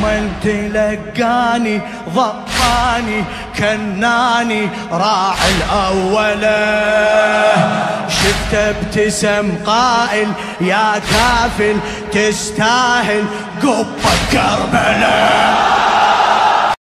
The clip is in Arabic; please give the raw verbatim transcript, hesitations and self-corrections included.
من تلقاني ضباني كناني راعي الأولى، شفت ابتسم قائل يا كافل تستاهل قبة كربلاء.